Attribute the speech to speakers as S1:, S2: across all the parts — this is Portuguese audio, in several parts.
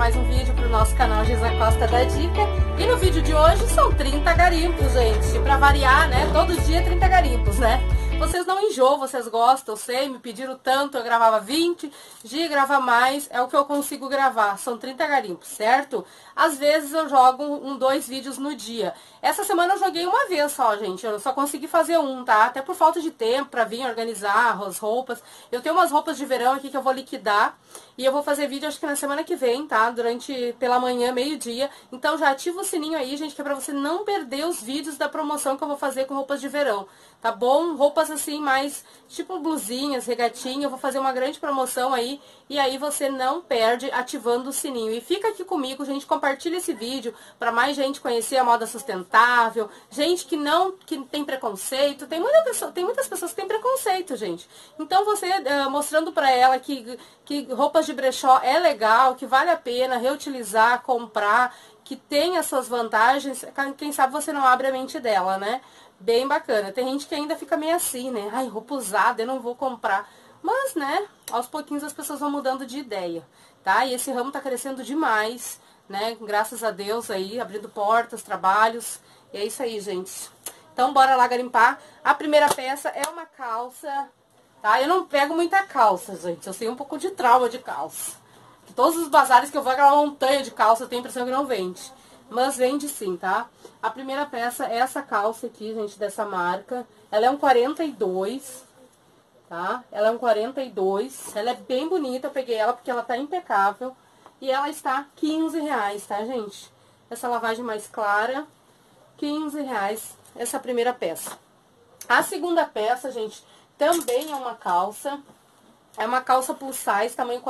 S1: mais um vídeo pro nosso canal Geisa Costa da Dica. E no vídeo de hoje são 30 garimpos, gente. Pra variar, né? Todo dia 30 garimpos, né? Vocês não enjoam, vocês gostam, eu sei, me pediram tanto, eu gravava 20, de gravar mais, é o que eu consigo gravar, são 30 garimpos, certo? Às vezes eu jogo dois vídeos no dia. Essa semana eu joguei uma vez só, gente, eu só consegui fazer um, tá? Até por falta de tempo pra vir organizar as roupas. Eu tenho umas roupas de verão aqui que eu vou liquidar e eu vou fazer vídeo acho que na semana que vem, tá? Pela manhã, meio-dia. Então já ativa o sininho aí, gente, que é pra você não perder os vídeos da promoção que eu vou fazer com roupas de verão, tá bom? Roupas assim, mais tipo blusinhas, regatinha, eu vou fazer uma grande promoção aí, e aí você não perde ativando o sininho. E fica aqui comigo, gente, compartilha esse vídeo para mais gente conhecer a moda sustentável, gente que tem preconceito, tem muitas pessoas que têm preconceito, gente. Então você mostrando para ela que roupas de brechó é legal, que vale a pena reutilizar, comprar, que tem as suas vantagens, quem sabe você não abre a mente dela, né? Bem bacana. Tem gente que ainda fica meio assim, né? Ai, roupa usada, eu não vou comprar. Mas, né, aos pouquinhos as pessoas vão mudando de ideia, tá? E esse ramo tá crescendo demais, né? Graças a Deus aí, abrindo portas, trabalhos. E é isso aí, gente. Então, bora lá garimpar. A primeira peça é uma calça, tá? Eu não pego muita calça, gente. Eu tenho um pouco de trauma de calça. Todos os bazares que eu vou, aquela montanha de calça, eu tenho a impressão que não vende. Mas vende sim, tá? A primeira peça é essa calça aqui, gente, dessa marca. Ela é um 42, tá? Ela é um 42. Ela é bem bonita, eu peguei ela porque ela tá impecável. E ela está R$15, tá, gente? Essa lavagem mais clara, R$15, essa primeira peça. A segunda peça, gente, também é uma calça. É uma calça plus size, tamanho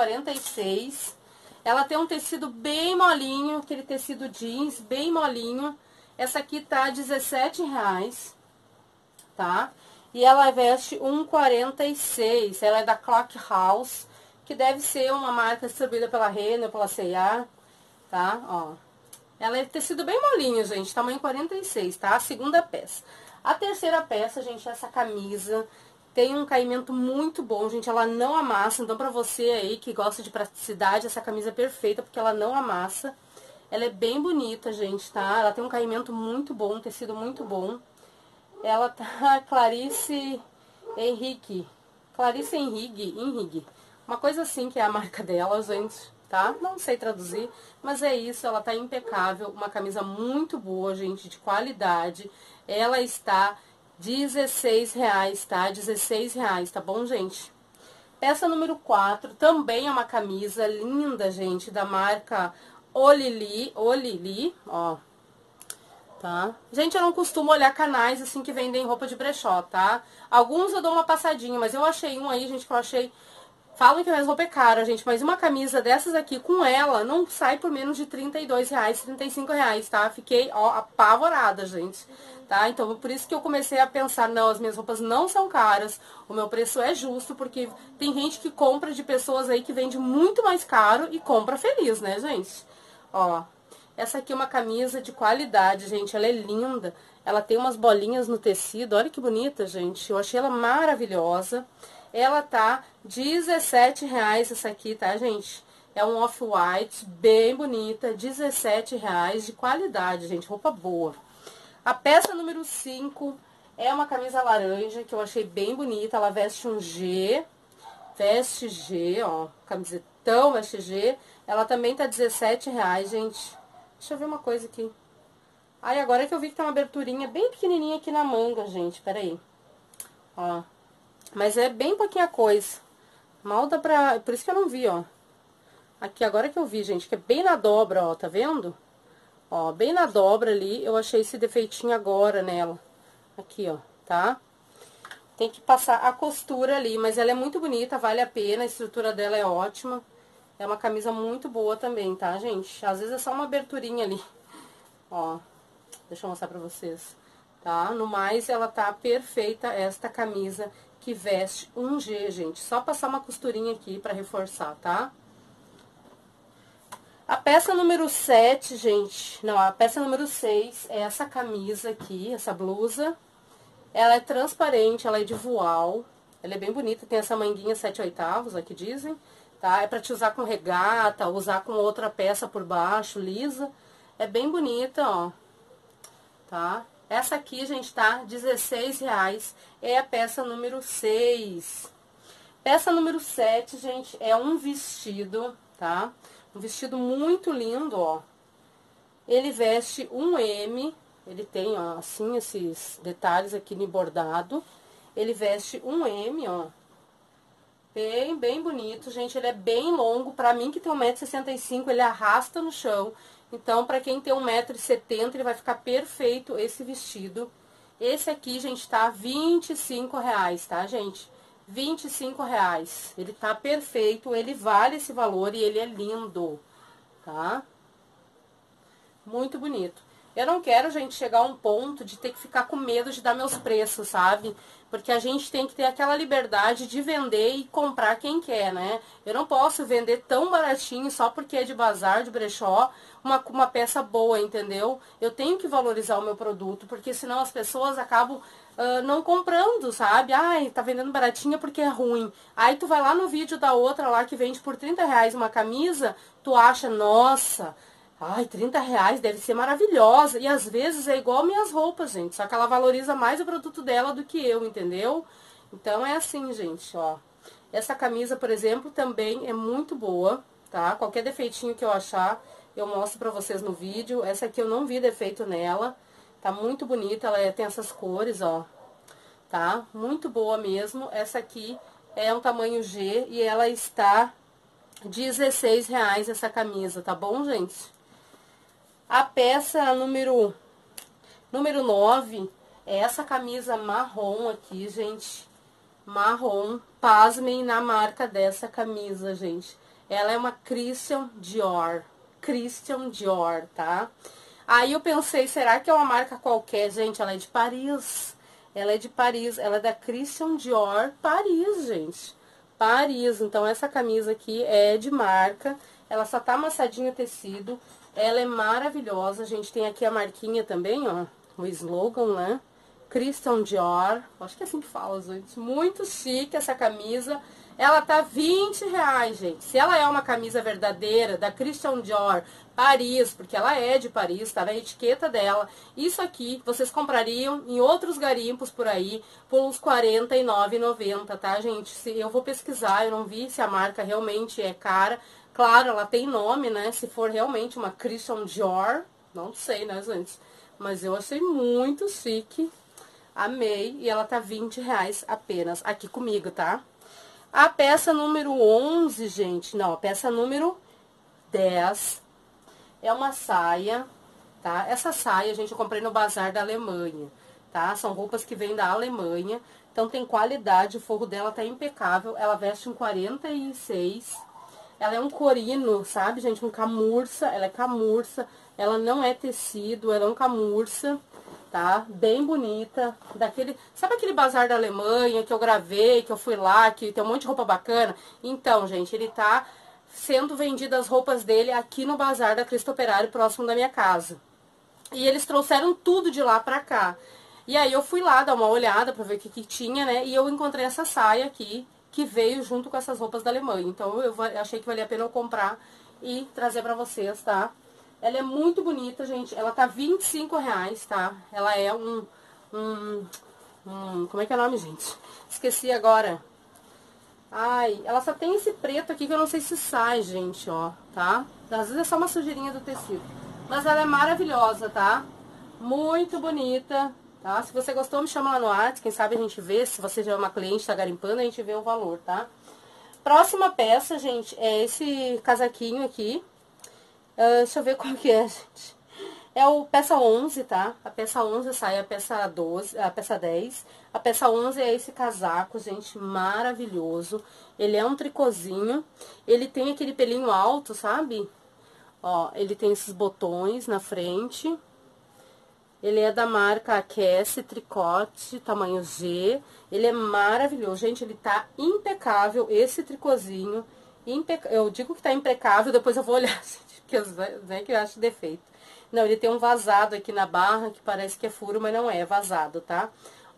S1: 46. Ela tem um tecido bem molinho, aquele tecido jeans, bem molinho. Essa aqui tá R$17, tá? E ela veste um 46. Ela é da Clock House, que deve ser uma marca distribuída pela Renner, pela C&A, tá? Ó. Ela é tecido bem molinho, gente, tamanho 46, tá? A segunda peça. A terceira peça, gente, é essa camisa. Tem um caimento muito bom, gente, ela não amassa, então pra você aí que gosta de praticidade, essa camisa é perfeita, porque ela não amassa. Ela é bem bonita, gente, tá? Ela tem um caimento muito bom, um tecido muito bom. Ela tá Clarice Henrique, uma coisa assim que é a marca dela, gente, tá? Não sei traduzir, mas é isso, ela tá impecável, uma camisa muito boa, gente, de qualidade. Ela está R$16, tá? R$16, tá bom, gente? Peça número 4, também é uma camisa linda, gente, da marca Olili, ó, tá? Gente, eu não costumo olhar canais, assim, que vendem roupa de brechó, tá? Alguns eu dou uma passadinha, mas eu achei um aí, gente, que eu achei... Falam que a minha roupa é cara, gente, mas uma camisa dessas aqui, com ela, não sai por menos de R$32, R$35, tá? Fiquei, ó, apavorada, gente, tá? Então, por isso que eu comecei a pensar, não, as minhas roupas não são caras, o meu preço é justo, porque tem gente que compra de pessoas aí que vende muito mais caro e compra feliz, né, gente? Ó, essa aqui é uma camisa de qualidade, gente, ela é linda, ela tem umas bolinhas no tecido, olha que bonita, gente, eu achei ela maravilhosa. Ela tá R$17 essa aqui, tá, gente? É um off-white, bem bonita, R$17, de qualidade, gente, roupa boa. A peça número 5 é uma camisa laranja, que eu achei bem bonita, ela veste um G, ó, camisetão, veste G. Ela também tá R$17, gente. Deixa eu ver uma coisa aqui. Ai, agora que eu vi que tem uma aberturinha bem pequenininha aqui na manga, gente, peraí. Ó. Mas é bem pouquinha coisa. Mal dá pra... Por isso que eu não vi, ó. Aqui, agora que eu vi, gente, que é bem na dobra, ó, tá vendo? Ó, bem na dobra ali, eu achei esse defeitinho agora nela. Aqui, ó, tá? Tem que passar a costura ali, mas ela é muito bonita, vale a pena, a estrutura dela é ótima. É uma camisa muito boa também, tá, gente? Às vezes é só uma aberturinha ali. Ó, deixa eu mostrar pra vocês. Tá? No mais, ela tá perfeita, esta camisa que veste um G, gente. Só passar uma costurinha aqui pra reforçar, tá? A peça número 7, gente... Não, a peça número 6 é essa camisa aqui, essa blusa. Ela é transparente, ela é de voal. Ela é bem bonita, tem essa manguinha 7/8, aqui dizem. tá? É pra te usar com regata, usar com outra peça por baixo, lisa. É bem bonita, ó, tá? Essa aqui, gente, tá R$16, é a peça número 6. Peça número 7, gente, é um vestido, tá? Um vestido muito lindo, ó. Ele veste um M, ele tem, ó, assim, esses detalhes aqui no bordado. Ele veste um M, ó. Bem bonito, gente. Ele é bem longo. Pra mim, que tem 1,65 m, ele arrasta no chão. Então, pra quem tem 1,70 m, ele vai ficar perfeito esse vestido. Esse aqui, gente, tá R$25, tá, gente? R$25. Ele tá perfeito, ele vale esse valor e ele é lindo, tá? Muito bonito. Eu não quero, gente, chegar a um ponto de ter que ficar com medo de dar meus preços, sabe? Porque a gente tem que ter aquela liberdade de vender e comprar quem quer, né? Eu não posso vender tão baratinho só porque é de bazar, de brechó, uma peça boa, entendeu? Eu tenho que valorizar o meu produto, porque senão as pessoas acabam não comprando, sabe? Ai, tá vendendo baratinha porque é ruim. Aí tu vai lá no vídeo da outra lá que vende por R$30 uma camisa, tu acha, nossa... Ai, R$30 deve ser maravilhosa. E às vezes é igual minhas roupas, gente. Só que ela valoriza mais o produto dela do que eu, entendeu? Então é assim, gente, ó. Essa camisa, por exemplo, também é muito boa, tá? Qualquer defeitinho que eu achar, eu mostro pra vocês no vídeo. Essa aqui eu não vi defeito nela. Tá muito bonita, ela tem essas cores, ó. Tá? Muito boa mesmo. Essa aqui é um tamanho G e ela está R$16 essa camisa, tá bom, gente? A peça número 9 é essa camisa marrom aqui, gente. Marrom. Pasmem na marca dessa camisa, gente. Ela é uma Christian Dior. Christian Dior, tá? Aí eu pensei, será que é uma marca qualquer? Gente, ela é de Paris. Ela é de Paris. Ela é da Christian Dior Paris, gente. Paris. Então, essa camisa aqui é de marca. Ela só tá amassadinho o tecido. Ela é maravilhosa, gente. Tem aqui a marquinha também, ó. O slogan, né? Christian Dior. Acho que é assim que fala, gente. Muito chique essa camisa. Ela tá R$20, gente. Se ela é uma camisa verdadeira da Christian Dior Paris, porque ela é de Paris, tá na etiqueta dela. Isso aqui vocês comprariam em outros garimpos por aí por uns R$49,90, tá, gente? Eu vou pesquisar, eu não vi se a marca realmente é cara. Claro, ela tem nome, né? Se for realmente uma Christian Dior, não sei, né, gente? Mas eu achei muito chique. Amei. E ela tá R$20 apenas aqui comigo, tá? A peça número 11, gente, não, a peça número 10 é uma saia, tá? Essa saia, gente, eu comprei no bazar da Alemanha, tá? São roupas que vêm da Alemanha, então tem qualidade, o forro dela tá impecável, ela veste um 46, ela é um corino, sabe, gente, um camurça, ela é camurça, ela não é tecido, ela é um camurça, tá? Bem bonita, daquele... Sabe aquele bazar da Alemanha que eu gravei, que eu fui lá, que tem um monte de roupa bacana? Então, gente, ele tá sendo vendido as roupas dele aqui no bazar da Cristo Operário, próximo da minha casa. E eles trouxeram tudo de lá pra cá. E aí eu fui lá dar uma olhada pra ver o que tinha, né? E eu encontrei essa saia aqui, que veio junto com essas roupas da Alemanha. Então eu achei que valia a pena eu comprar e trazer pra vocês, tá? Ela é muito bonita, gente. Ela tá R$25, tá? Ela é como é que é o nome, gente? Esqueci agora. Ai, ela só tem esse preto aqui que eu não sei se sai, gente, ó, tá? Às vezes é só uma sujeirinha do tecido. Mas ela é maravilhosa, tá? Muito bonita, tá? Se você gostou, me chama lá no WhatsApp. Quem sabe a gente vê. Se você já é uma cliente, tá garimpando, a gente vê o valor, tá? Próxima peça, gente, é esse casaquinho aqui. Deixa eu ver qual que é, gente. É o peça 11, tá? A peça 11 sai a peça 12, a peça 10. A peça 11 é esse casaco, gente, maravilhoso. Ele é um tricôzinho. Ele tem aquele pelinho alto, sabe? Ó, ele tem esses botões na frente. Ele é da marca Aquece Tricote, tamanho G. Ele é maravilhoso, gente, ele tá impecável, esse tricôzinho. Eu digo que tá impecável, depois eu vou olhar, gente, porque eu acho defeito. Não, ele tem um vazado aqui na barra, que parece que é furo, mas não é, vazado, tá?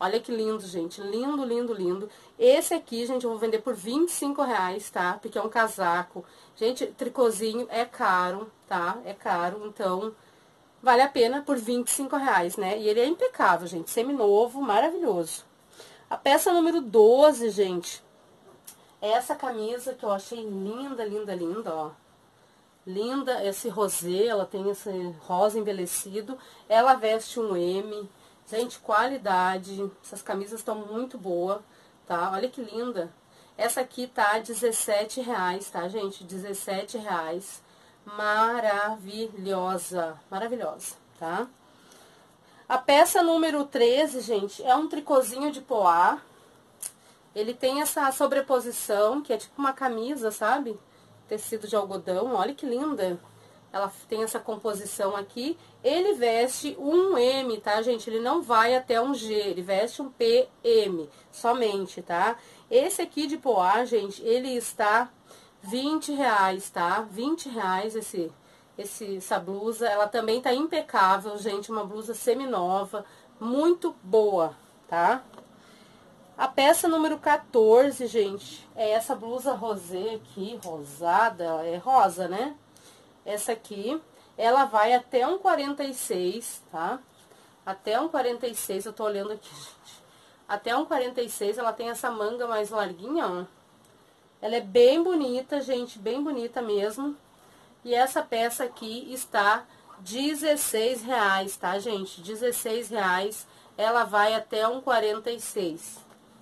S1: Olha que lindo, gente. Lindo, lindo, lindo. Esse aqui, gente, eu vou vender por R$25, tá? Porque é um casaco. Gente, tricôzinho é caro, tá? É caro, então vale a pena por R$25, né? E ele é impecável, gente. Seminovo, maravilhoso. A peça número 12, gente, é essa camisa que eu achei linda, linda, linda, ó. Linda, esse rosé, ela tem esse rosa envelhecido. Ela veste um M. Gente, qualidade. Essas camisas estão muito boas, tá? Olha que linda. Essa aqui tá R$17, tá, gente? R$17. Maravilhosa. Maravilhosa, tá? A peça número 13, gente, é um tricôzinho de poá. Ele tem essa sobreposição, que é tipo uma camisa, sabe? Tecido de algodão, olha que linda. Ela tem essa composição aqui. Ele veste um M, tá, gente? Ele não vai até um G, ele veste um PM somente, tá? Esse aqui de poá, gente, ele está R$20, tá? R$20 essa blusa. Ela também tá impecável, gente. Uma blusa seminova, muito boa, tá? A peça número 14, gente, é essa blusa rosé aqui, rosada, é rosa, né? Essa aqui, ela vai até um 46, tá? Até um 46, eu tô olhando aqui, gente. Até um 46, ela tem essa manga mais larguinha, ó. Ela é bem bonita, gente, bem bonita mesmo. E essa peça aqui está R$16, tá, gente? R$16, ela vai até um 46.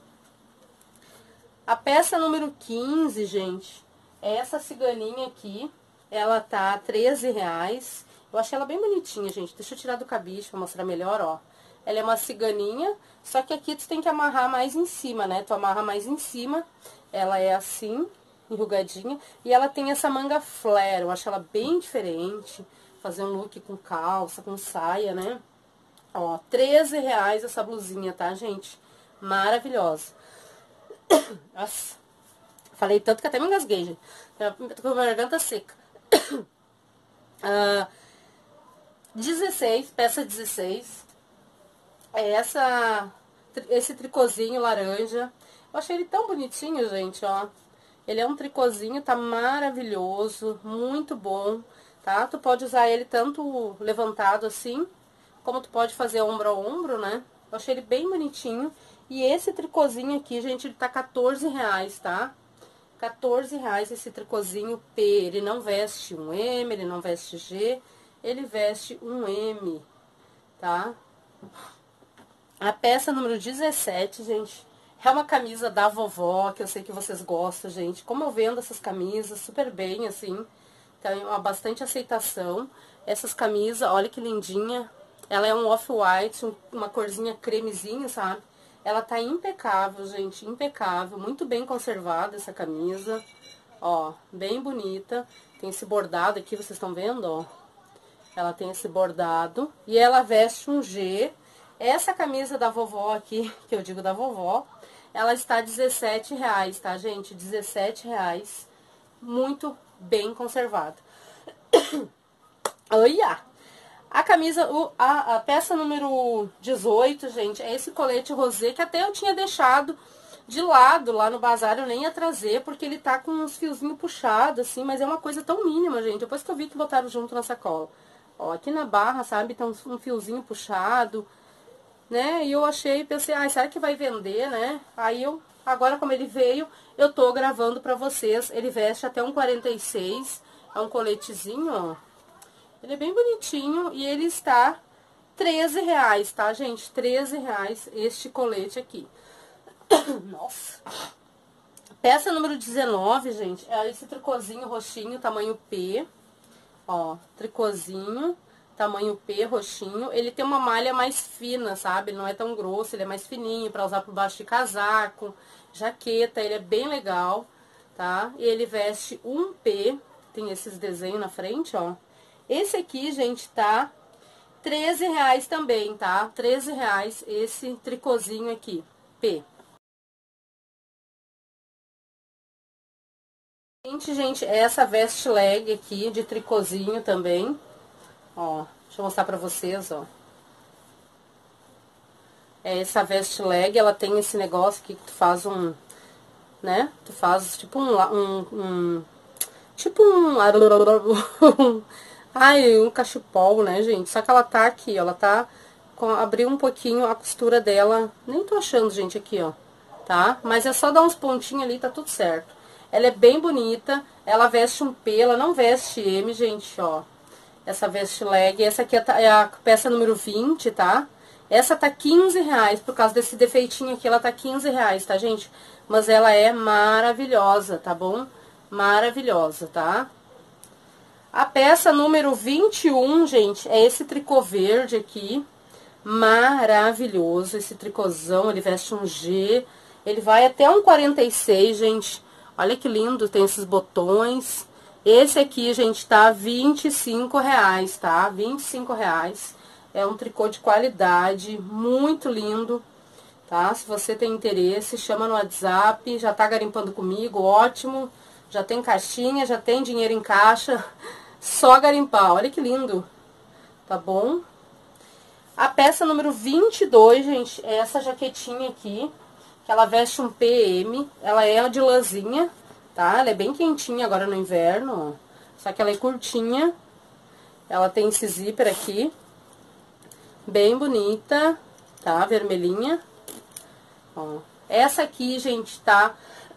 S1: A peça número 15, gente, é essa ciganinha aqui. Ela tá R$13. Eu achei ela bem bonitinha, gente. Deixa eu tirar do cabide pra mostrar melhor, ó. Ela é uma ciganinha, só que aqui tu tem que amarrar mais em cima, né? Tu amarra mais em cima. Ela é assim, enrugadinha. E ela tem essa manga flare. Eu acho ela bem diferente. Fazer um look com calça, com saia, né? Ó, R$13 essa blusinha, tá, gente? Maravilhosa. Nossa, falei tanto que até me engasguei, gente. Tô com a garganta seca. 16, peça 16. É esse tricôzinho laranja. Eu achei ele tão bonitinho, gente, ó. Ele é um tricôzinho, tá maravilhoso, muito bom, tá? Tu pode usar ele tanto levantado assim, como tu pode fazer ombro a ombro, né? Eu achei ele bem bonitinho. E esse tricôzinho aqui, gente, ele tá R$14, tá? R$14 esse tricôzinho P. Ele não veste um M, ele não veste G, ele veste um M, tá? A peça número 17, gente, é uma camisa da vovó, que eu sei que vocês gostam, gente. Como eu vendo essas camisas super bem, assim, tem uma bastante aceitação. Essas camisas, olha que lindinha. Ela é um off-white, uma corzinha cremezinha, sabe? Ela tá impecável, gente, impecável. Muito bem conservada essa camisa. Ó, bem bonita. Tem esse bordado aqui, vocês estão vendo, ó. Ela tem esse bordado. E ela veste um G. Essa camisa da vovó aqui, que eu digo da vovó, ela está R$17, tá, gente? R$17. Muito bem conservada. Olha! A camisa, a peça número 18, gente, é esse colete rosé, que até eu tinha deixado de lado lá no bazar, eu nem ia trazer, porque ele tá com uns fiozinhos puxados, assim, mas é uma coisa tão mínima, gente, depois que eu vi que botaram junto na sacola. Ó, aqui na barra, sabe, tem um fiozinho puxado, né, e eu achei, pensei, ai, será que vai vender, né? Aí eu, agora como ele veio, eu tô gravando pra vocês, ele veste até um 46, é um coletezinho, ó. Ele é bem bonitinho e ele está R$13, tá, gente? R$13 este colete aqui. Nossa. Peça número 19, gente, é esse tricôzinho roxinho, tamanho P. Ó, tricôzinho, tamanho P, roxinho. Ele tem uma malha mais fina, sabe? Ele não é tão grosso, ele é mais fininho pra usar por baixo de casaco, jaqueta. Ele é bem legal, tá? E ele veste um P, tem esses desenhos na frente, ó. Esse aqui, gente, tá R$13 também, tá? R$13 esse tricôzinho aqui, P. Gente, essa veste leg aqui de tricôzinho também. Ó, deixa eu mostrar pra vocês, ó. É essa vest leg, ela tem esse negócio aqui que tu faz um, né? Tu faz tipo tipo ai, um cachepol, né, gente? Só que ela tá aqui, ó, ela tá abrir um pouquinho a costura dela. Nem tô achando, gente, aqui, ó, tá? Mas é só dar uns pontinhos ali, tá tudo certo. Ela é bem bonita, ela veste um P, ela não veste M, gente, ó. Essa veste leg, essa aqui é a peça número 20, tá? Essa tá R$15, por causa desse defeitinho aqui, ela tá R$15, tá, gente? Mas ela é maravilhosa, tá bom? Maravilhosa, tá? A peça número 21, gente, é esse tricô verde aqui. Maravilhoso, esse tricôzão, ele veste um G. Ele vai até um 46, gente. Olha que lindo, tem esses botões. Esse aqui, gente, tá R$25, tá? R$25. É um tricô de qualidade, muito lindo, tá? Se você tem interesse, chama no WhatsApp, já tá garimpando comigo, ótimo. Já tem caixinha, já tem dinheiro em caixa, só garimpar. Olha que lindo, tá bom? A peça número 22, gente, é essa jaquetinha aqui, que ela veste um PM, ela é de lãzinha, tá? Ela é bem quentinha agora no inverno, ó. Só que ela é curtinha, ela tem esse zíper aqui, bem bonita, tá? Vermelhinha, ó. Essa aqui, gente, tá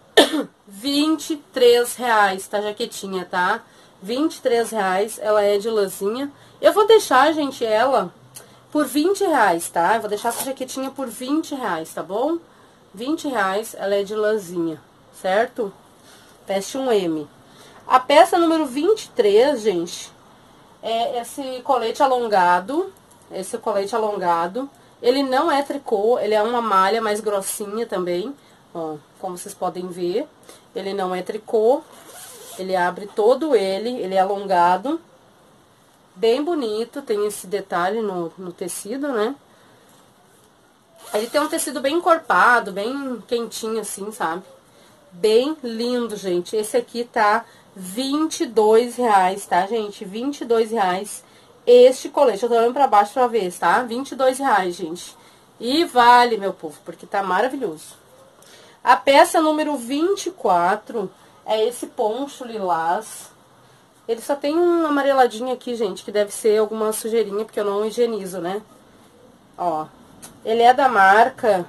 S1: R$23, tá? Jaquetinha, tá? R$23, ela é de lãzinha. Eu vou deixar, gente, ela por R$20, tá? Eu vou deixar essa jaquetinha por R$20, tá bom? R$20, ela é de lãzinha, certo? Veste um M. A peça número 23, gente, é esse colete alongado. Esse colete alongado. Ele não é tricô, ele é uma malha mais grossinha também, ó, como vocês podem ver. Ele não é tricô, ele abre todo ele é alongado. Bem bonito, tem esse detalhe no tecido, né? Ele tem um tecido bem encorpado, bem quentinho assim, sabe? Bem lindo, gente. Esse aqui tá R$22, tá, gente? R$22 este colete. Eu tô olhando pra baixo pra ver, tá? R$22, gente. E vale, meu povo, porque tá maravilhoso. A peça número 24 é esse poncho lilás. Ele só tem um amareladinho aqui, gente, que deve ser alguma sujeirinha, porque eu não higienizo, né? Ó, ele é da marca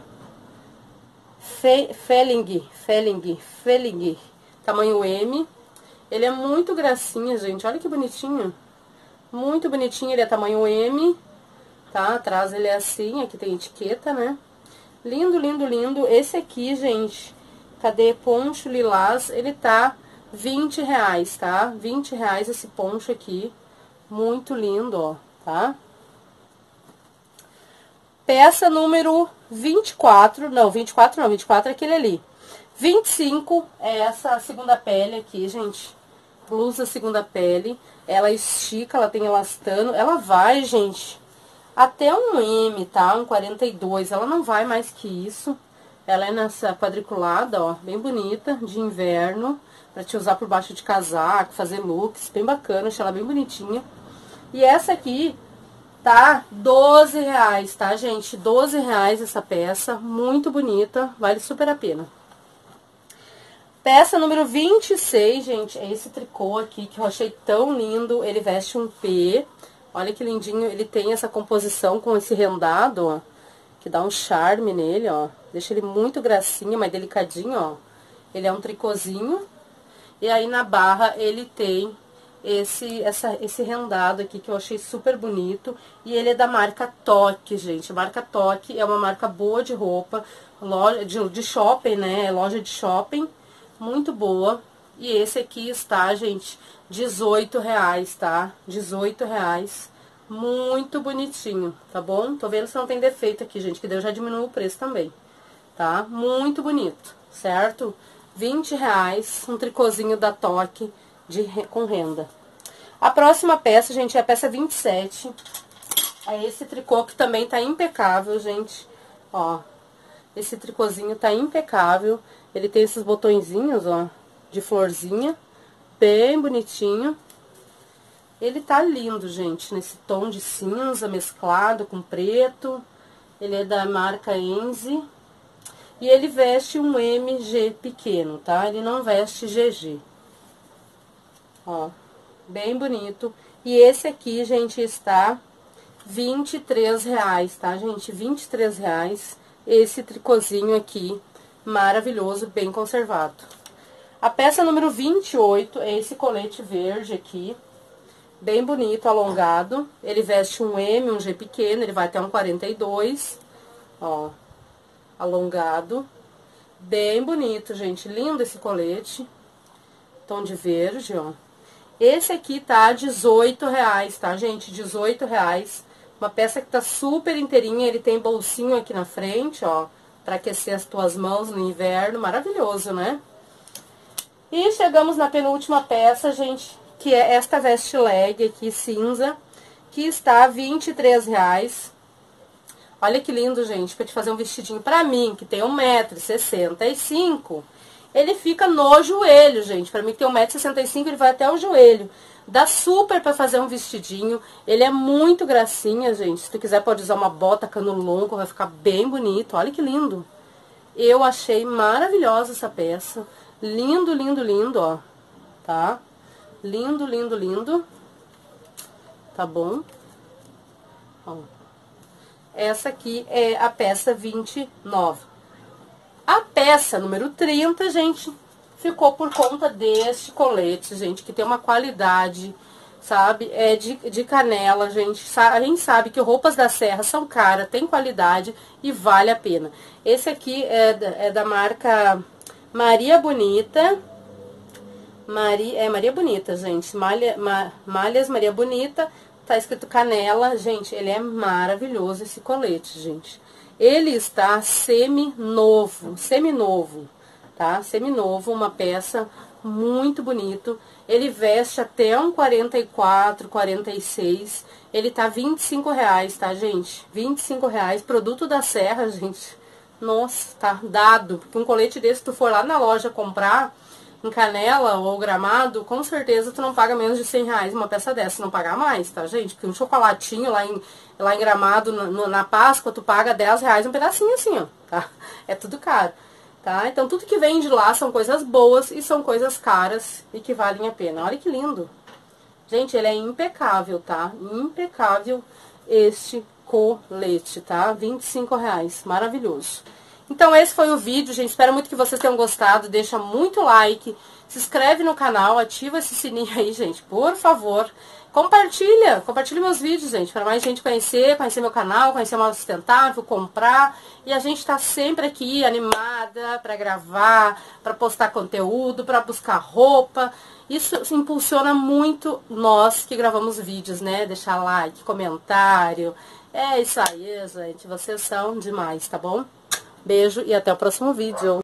S1: Felling, tamanho M. Ele é muito gracinha, gente, olha que bonitinho. Muito bonitinho, ele é tamanho M, tá? Atrás ele é assim, aqui tem etiqueta, né? Lindo, lindo, lindo. Esse aqui, gente, cadê? Poncho lilás, ele tá R$20, tá? R$20 esse poncho aqui. Muito lindo, ó, tá? Peça número 24, não, 24 não, 24 é aquele ali. 25 é essa segunda pele aqui, gente. Blusa segunda pele. Ela estica, ela tem elastano. Ela vai, gente, até um M, tá? Um 42. Ela não vai mais que isso. Ela é nessa quadriculada, ó, bem bonita, de inverno. Pra te usar por baixo de casaco, fazer looks, bem bacana, achei ela bem bonitinha. E essa aqui tá R$12, tá, gente? R$12 essa peça, muito bonita, vale super a pena. Peça número 26, gente, é esse tricô aqui que eu achei tão lindo. Ele veste um P, olha que lindinho, ele tem essa composição com esse rendado, ó, que dá um charme nele, ó. Deixa ele muito gracinha, mais delicadinho, ó. Ele é um tricôzinho. E aí na barra ele tem esse rendado aqui que eu achei super bonito. E ele é da marca Toque, gente. A marca Toque é uma marca boa de roupa, loja de shopping, né? Loja de shopping, muito boa. E esse aqui está, gente, R$18, tá? R$18. Muito bonitinho, tá bom? Tô vendo se não tem defeito aqui, gente, que daí eu já diminuo o preço também, tá? Muito bonito, certo? R$20, um tricôzinho da Toque com renda. A próxima peça, gente, é a peça 27. É esse tricô que também tá impecável, gente. Ó, esse tricôzinho tá impecável. Ele tem esses botõezinhos, ó, de florzinha, bem bonitinho. Ele tá lindo, gente, nesse tom de cinza mesclado com preto. Ele é da marca Enze. E ele veste um MG pequeno, tá? Ele não veste GG. Ó, bem bonito. E esse aqui, gente, está R$23, tá, gente? R$23. Esse tricôzinho aqui, maravilhoso, bem conservado. A peça número 28 é esse colete verde aqui. Bem bonito, alongado. Ele veste um M, um G pequeno, ele vai até um 42. Ó, alongado. Bem bonito, gente. Lindo esse colete. Tom de verde, ó. Esse aqui tá R$18, tá, gente? R$18. Uma peça que tá super inteirinha. Ele tem bolsinho aqui na frente, ó. Pra aquecer as tuas mãos no inverno. Maravilhoso, né? E chegamos na penúltima peça, gente, que é esta veste leg aqui, cinza, que está R$23. Olha que lindo, gente, pra te fazer um vestidinho pra mim, que tem 1,65 m, ele fica no joelho, gente. Pra mim que tem 1,65 m, ele vai até o joelho. Dá super pra fazer um vestidinho. Ele é muito gracinha, gente. Se tu quiser pode usar uma bota cano longo, vai ficar bem bonito. Olha que lindo. Eu achei maravilhosa essa peça. Lindo, lindo, lindo, ó. Tá? Lindo, lindo, lindo. Tá bom? Ó. Essa aqui é a peça 29. A peça número 30, gente, ficou por conta deste colete, gente, que tem uma qualidade, sabe? É de canela, gente. A gente sabe que roupas da Serra são caras, tem qualidade e vale a pena. Esse aqui é da marca Maria Bonita. Maria Bonita, gente. Malhas Maria Bonita. Tá escrito canela. Gente, ele é maravilhoso esse colete, gente. Ele está semi-novo, tá? Semi-novo, uma peça muito bonito. Ele veste até um 44, 46. Ele tá R$25, tá, gente? R$25, produto da Serra, gente. Nossa, tá dado. Porque um colete desse, se tu for lá na loja comprar, em Canela ou Gramado, com certeza tu não paga menos de R$100 uma peça dessa, não pagar mais, tá, gente? Porque um chocolatinho lá em Gramado, na Páscoa, tu paga R$10 um pedacinho assim, ó, tá? É tudo caro, tá? Então, tudo que vem de lá são coisas boas e são coisas caras e que valem a pena. Olha que lindo. Gente, ele é impecável, tá? Impecável este colete, tá? R$25, maravilhoso. Então, esse foi o vídeo, gente. Espero muito que vocês tenham gostado. Deixa muito like, se inscreve no canal, ativa esse sininho aí, gente, por favor. Compartilha meus vídeos, gente, para mais gente conhecer meu canal, conhecer o Moda Sustentável, comprar. E a gente tá sempre aqui animada para gravar, para postar conteúdo, para buscar roupa. Isso impulsiona muito nós que gravamos vídeos, né? Deixar like, comentário. É isso aí, gente. Vocês são demais, tá bom? Beijo e até o próximo vídeo.